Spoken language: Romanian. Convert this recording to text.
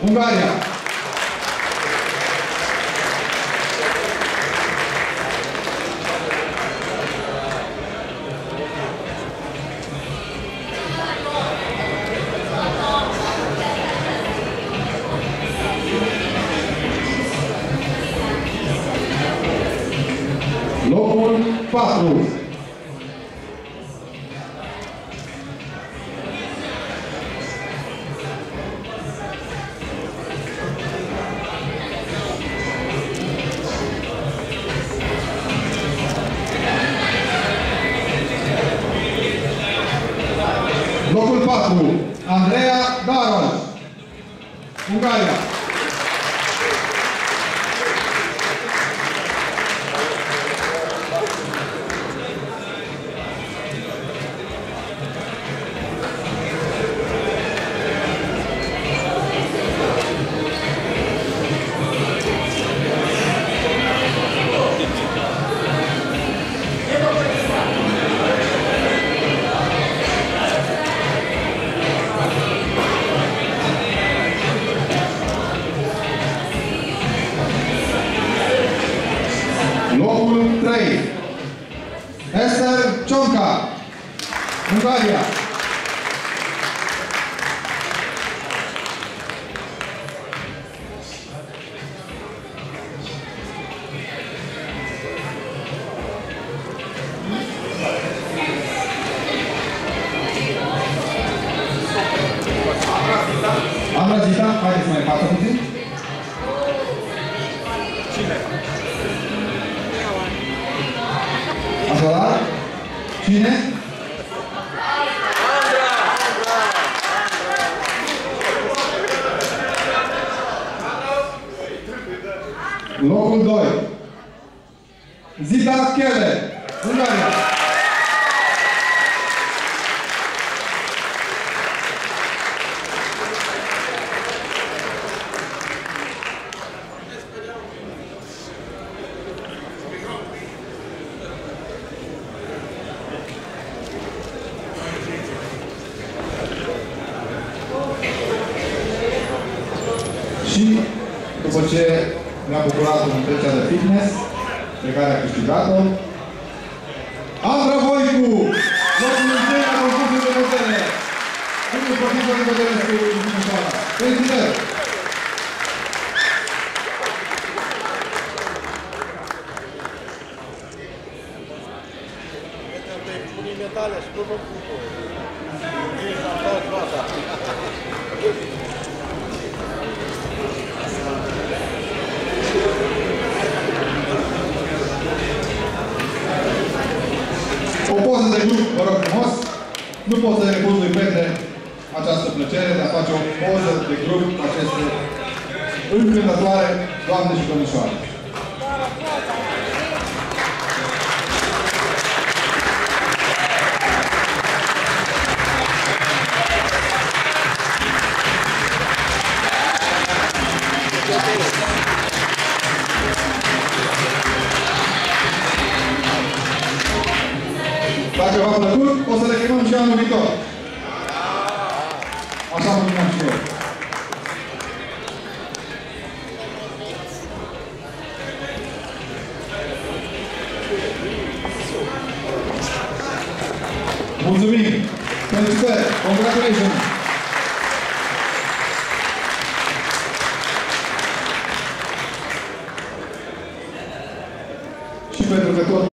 Ungaria. Locul 4. Locul 4. Andreea Garoș. Ungaria. Locul 3. Esther Cionca. Ungaria. Andra Zita, haideți mai față puțin. Cine? Așadar, cine? Locul 2. Zita Chele, Ungaria. Și după ce ne-a bucurat în trecerea de fitness, pe care a câștigat-o, Andra Voicu, locul întâi la concursul de vedere. Primul profesor de vedere cu Timișoara. Felicitări! Metale și pe locul. O poză de grup, vă rog frumos. Nu pot să refuz lui Petre această plăcere de a face o poză de grup cu aceste încântătoare doamne și domnișoare. Dacă v-a plăcut, o să le chemăm și anul viitor. Așa mă gândeam și eu. Mulțumim! Felicitări! Congratulations! Și pentru că tot